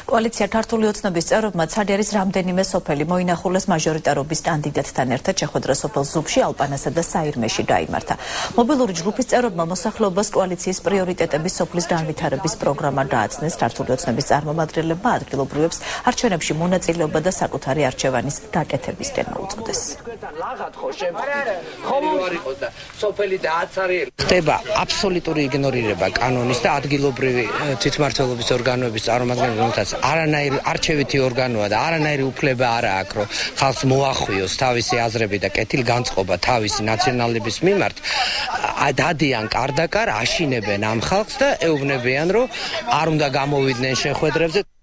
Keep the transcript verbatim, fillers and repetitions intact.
კოალიცია ქართული ოცნების წევრებმა ცაგერის რამდენიმე სოფელი მოინახულეს მაჟორიტარობის კანდიდატთან ერთად შეხვედრა სოფელ ზუბში, ალპანასაცა და საირმეში გაიმართა. მობილური ჯგუფის წევრებმა მოსახლეობას კოალიციის პრიორიტეტების სოფლის განვითარების პროგრამა გააცნეს. ქართული ოცნების წარმომადგენლებმა ადგილობრივებს არჩევნებში მონაწილეობა და საკუთარი არჩევანის გაკეთებისკენ მოუწოდეს. ხდება აბსოლუტური იგნორირება კანონის და ადგილობრივი თვითმმართველობის ორგანოების წარმომადგენლებმაც არანაირი არჩევითი ორგანოა და არანაირი უფლება არ აქვს, რომ ხალხს მოახვიოს თავისი აზრები და კეთილგანწყობა თავისი ნაციონალების მიმართ. დადიან კარდაკარ, აშინებენ ამ ხალხს და ეუბნებიან, რომ არ უნდა გამოვიდნენ შეხვედრებზე.